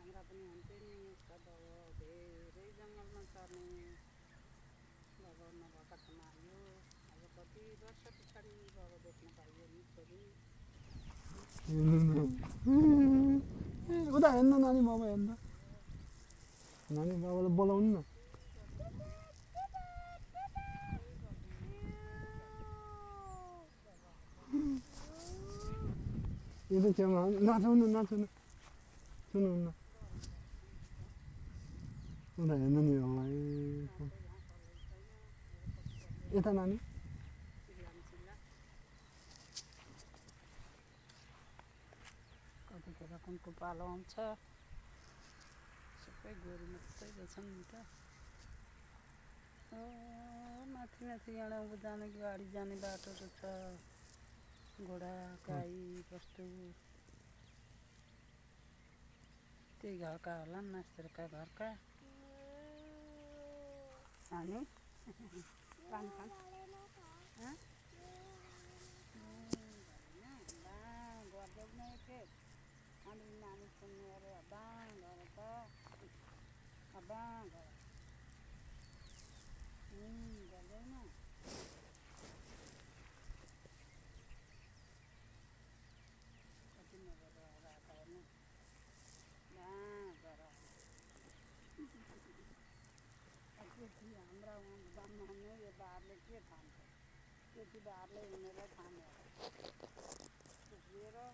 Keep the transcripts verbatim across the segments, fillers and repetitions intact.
हाम्रा पनि हुन्थे नि यस्ता बाबा धेरै जङ्गलमा चर्ने बाबा नभएका छन् आयो अब कति वर्ष पछाडि बाबा देख्न पाइयो नि छोरी उता हेर्नु नानी बाबा हेर्नु नानी बाबालाई बोलाउनु न यो त छेउमा नाचाउनु नाचाउनु सुन्नु उता हेर्नु नि बाबा यता नानी कतिखेर कुनको पालो आउँछ सबै गोरु मात्रै रहेछन् नि त माथि माथि यहाँ उँभो जाने गाडी जाने बाटोहरू छ घोडा गाई बस्तु त्यही घरका होला नि मास्टरका घरका हामी पानी खान गरिदेऊ न एकखेप हामी नानी सुन्ने अरे हब्बा गर त हब्बा गर गरिदेऊ न कति नगरेर रात हेर्नु गर केटी हाम्रा जन्माउने यो बारले के ठान्छ केटी बारले हिँडेर ठान्यो उभिएर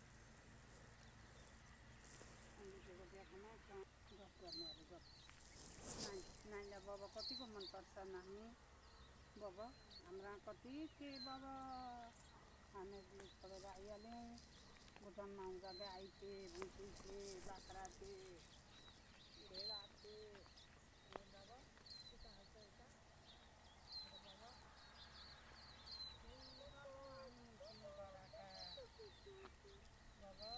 अलिकतिको देखामा गफ गर्नेहरू गफ नानी नानीलाई बाबा कतिको मनपर्छ नानी बाबा हाम्रा कति के बाबा हामीहरूले छोडेर आइहाल्यौँ भुटानमा आउँदा गाई थिए भैँसी थिए बाख्रा थिए भेडा थिए बाबा उता हाल्छ यता बाबा बाबा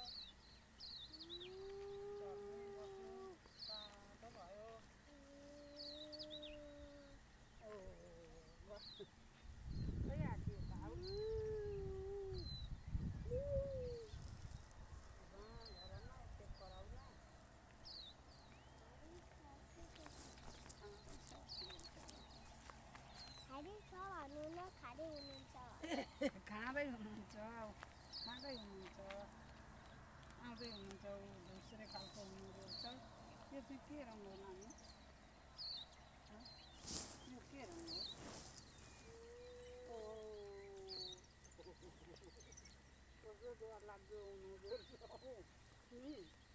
चल्नु बस्नु तातो भयो ओ खै आँट्यो भाउ घरमा एकखेप कराउन खाँदै हुनुहुन्छ खाँदै हुनुहुन्छ खाँदै हुनुहुन्छ आउँदै हुनुहुन्छ ऊ धुस्रे खालको हुनुहुन्छ यो चाहिँ के रङ हो नानी यो के रङ हो कस्तो डर लाग्दो हुनुहुँदो रहेछ नि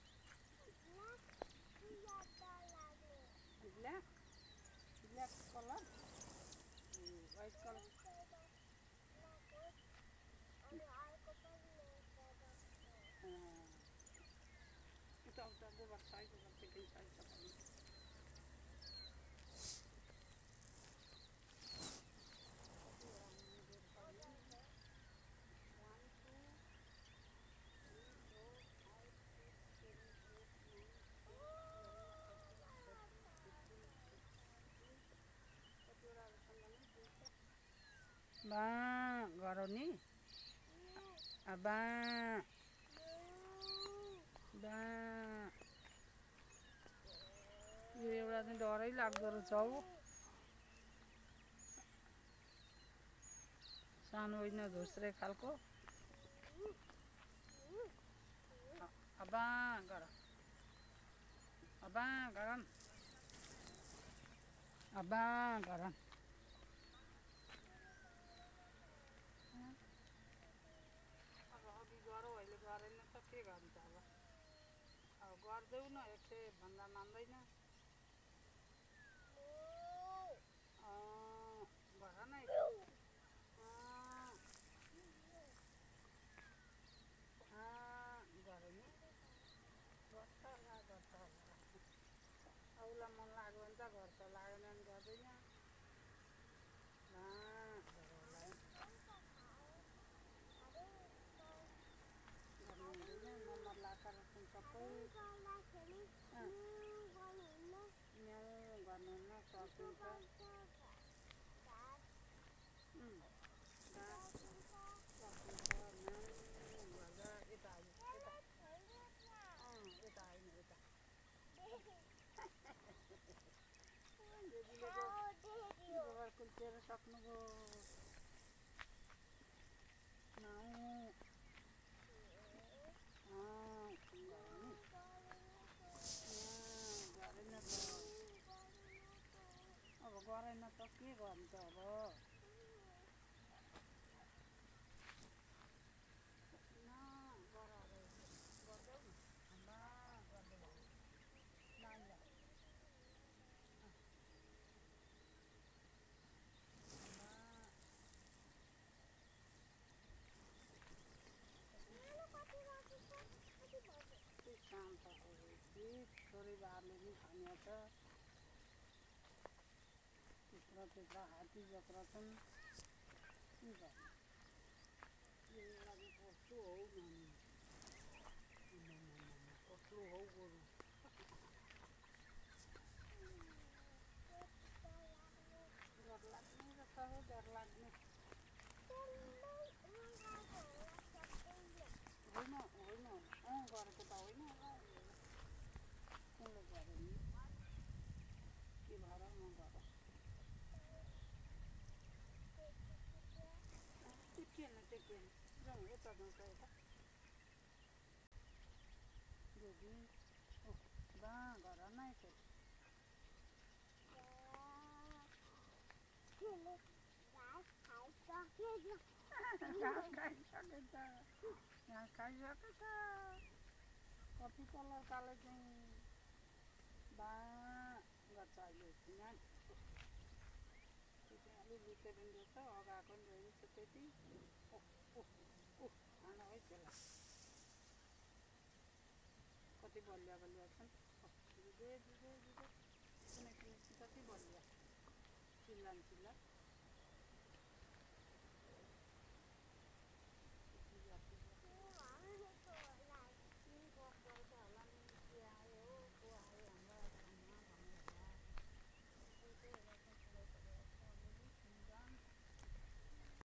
black black colour white colour उता उता गोबर छ गोबर त्यही छ तपाईँ बा गर नि बा बा यो एउटा चाहिँ डरै लाग्दो रहेछ हौ सानो होइन धुस्रे खालको अबा गर अबा गरन अबा गरन अब अघि गरौँ अहिले गरेन त के गर्छ अब अब गरिदेऊ न एकखेप भन्दा मान्दैन गर न गऱ्यो नि गर्छ होला गर्छ होला अरूलाई मन लाग्यो भने त गर्छ लागेन भने गर्दैन नम्बर लाकर सबै म्याउ गर्नुहुन्न सकिन्छ यता आयो यता यता आएन यता छोरी छोरी बारले पनि खाने छ त्यत्रो त्यत्रो हात्ती जत्रा छन् के गर्ने यो लागि कस्तो हौ नानी कस्तो हौ गोरु डर लाग्ने जस्तो हो डर लाग्ने होइन होइन अँ गरेको त होइन कसले गर्यो नि के भएर नगर टेकिएन टेकिएन जाउँ यता जाउँछ यता जोगी ओह बा घर नै फेरि घाँस खाइसकेछ घाँस खाइसकेछ कति कलरकाले चाहिँ बा गर्छ अहिले यहाँ त्यो चाहिँ अलिक भिटामिन रहेछ अगाएको नि रहेछ त्यति ओह ओह ओह खान है त्यसलाई कति बलिया बलिया छन् जुदे जुदे जुदे कुनै कुनै कति बलिया चिल्लान चिल्ला